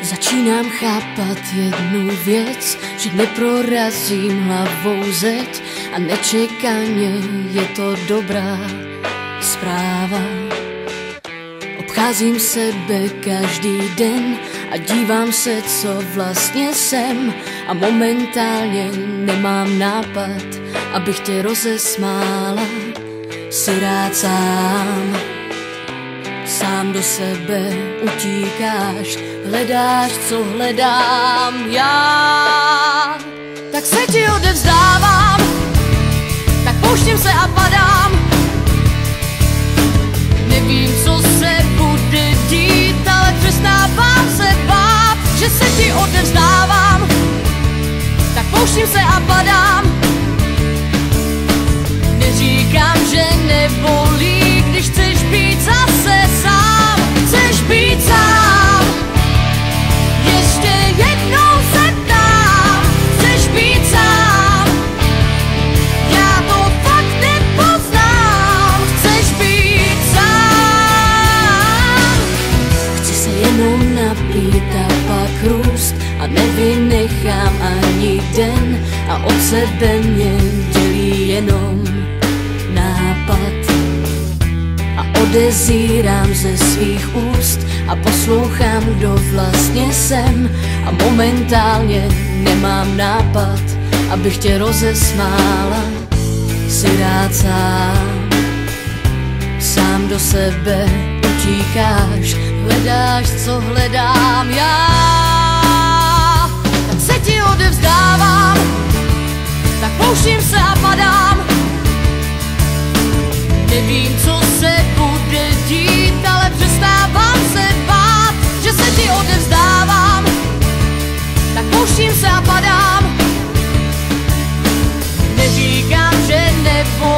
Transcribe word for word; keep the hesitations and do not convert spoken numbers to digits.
Začínám chápat jednu věc, že neprorazím hlavou zeď a nečekaně je to dobrá zpráva. Obcházím sebe každý den a dívám se, co vlastně jsem, a momentálně nemám nápad, abych tě rozesmála. Jsi rád sám, sám do sebe utíkáš, hledáš, co hledám já. Tak se ti odevzdávám, tak pouštím se a padám. Nevím, co se bude dít, ale přestávám se bát, že se ti odevzdávám, tak pouštím se a padám. Neříkám, že nebolí, když chceš být zase sám. Chceš být sám, ještě jednou se ptám. Chceš být sám, já to fakt nepoznám. Chceš být sám. Chci se jenom napít a pak růst a nevynechám ani den, a od sebe mě dělí jenom nápad. A odezírám ze svých úst a poslouchám, kdo vlastně jsem, a momentálně nemám nápad, abych tě rozesmála. Jsi rád sám, sám do sebe utíkáš, hledáš, co hledám já. Tak se ti odevzdávám, tak pouštím se a padám. Nevím, co se bude dít, ale přestávám se bát, že se ti odevzdávám, tak pouštím se a padám. Neříkám, že nebo